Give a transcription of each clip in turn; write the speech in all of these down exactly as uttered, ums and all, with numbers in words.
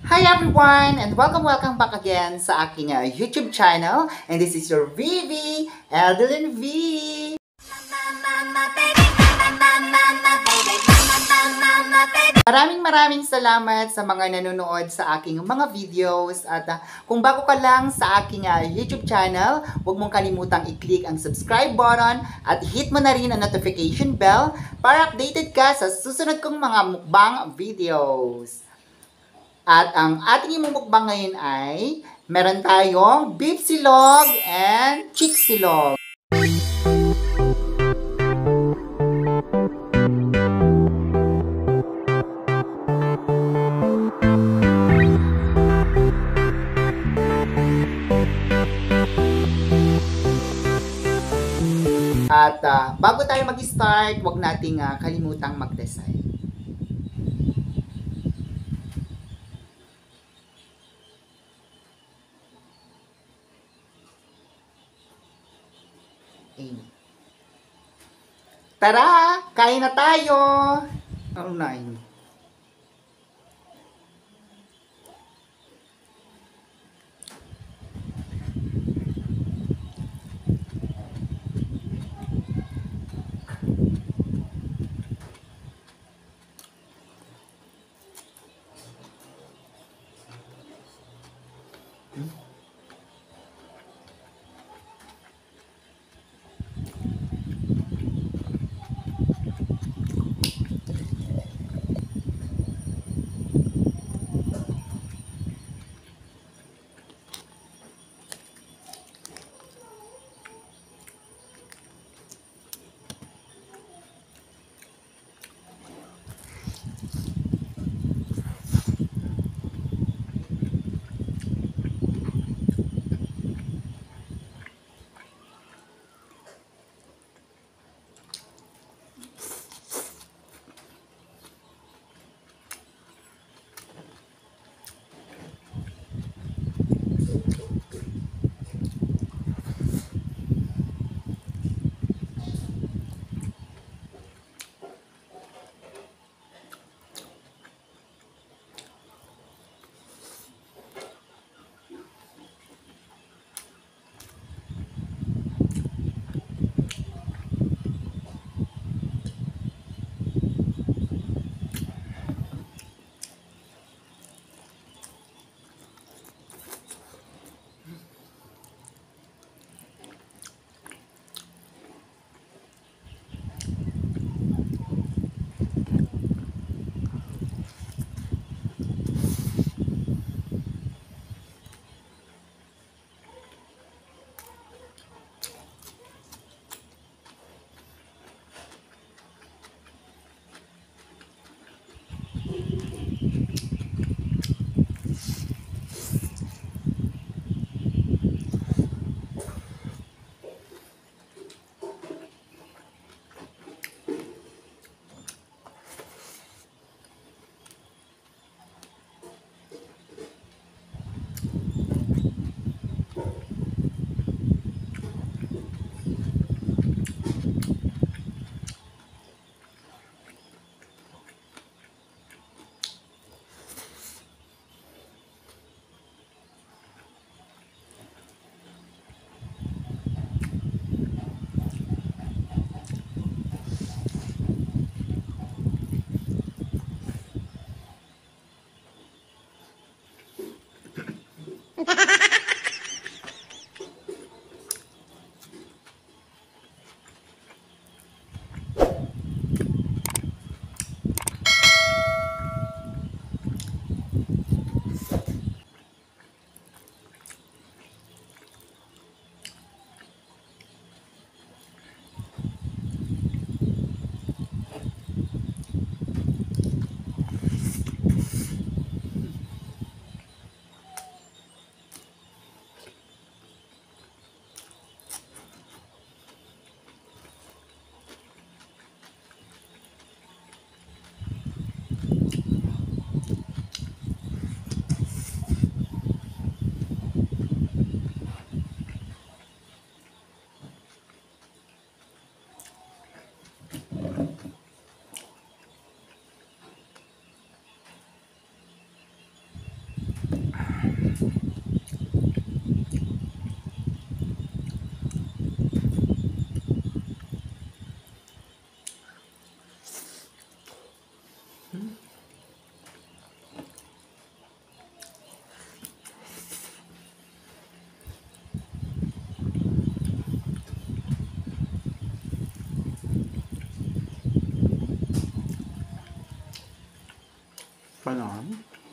Hi everyone and welcome welcome back again sa aking uh, YouTube channel, and this is your Vivi, Edelyn V. Maraming maraming salamat sa mga nanonood sa aking mga videos, at uh, kung bago ka lang sa aking uh, YouTube channel, huwag mong kalimutang i-click ang subscribe button at hit mo na rin ang notification bell para updated ka sa susunod kong mga mukbang videos. At ang ating imumukbang ngayon ay meron tayong beef silog and chick silog. At uh, bago tayo mag-start, huwag nating uh, kalimutang magdasal. Amen. Tara, kain na tayo! Ano na yun? Ganon.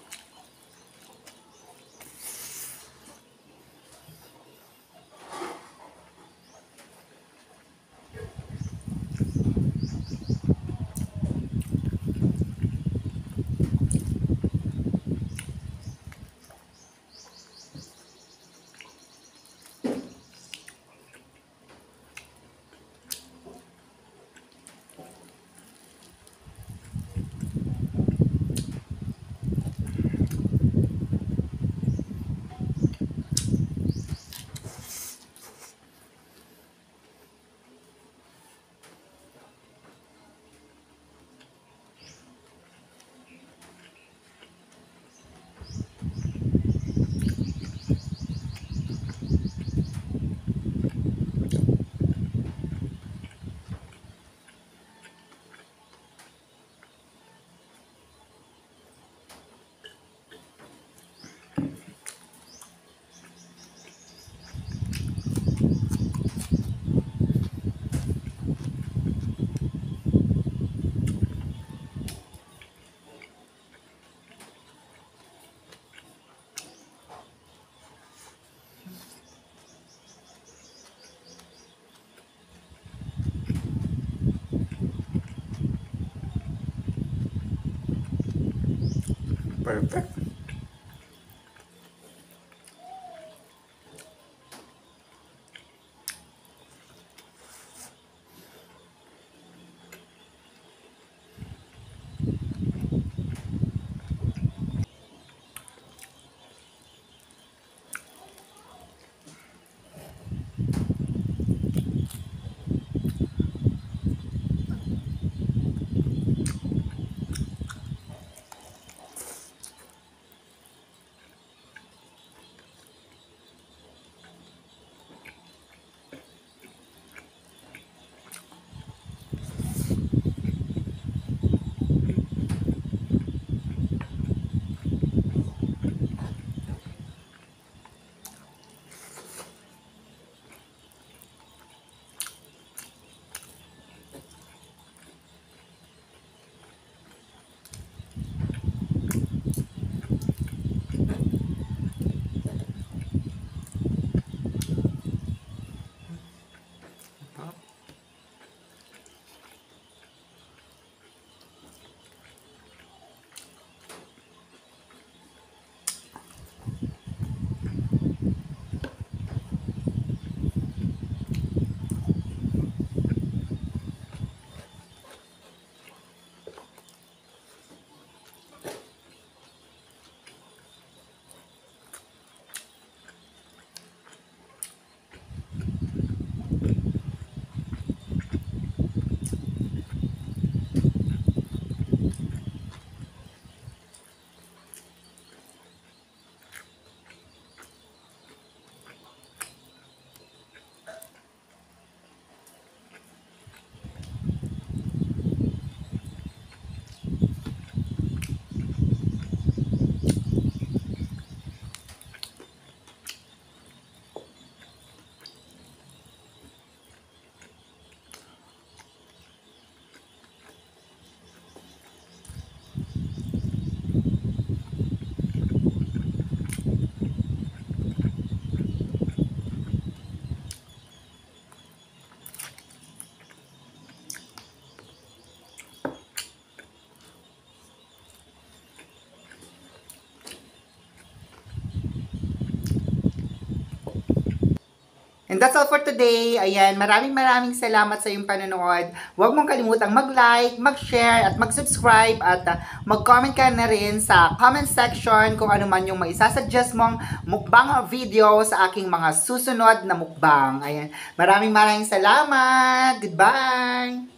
Perfect. And that's all for today. Ayan, maraming maraming salamat sa iyong panonood. Huwag mong kalimutang mag-like, mag-share, at mag-subscribe. At uh, mag-comment ka na rin sa comment section kung ano man yung maisasuggest mong mukbang video sa aking mga susunod na mukbang. Ayan, maraming maraming salamat. Goodbye!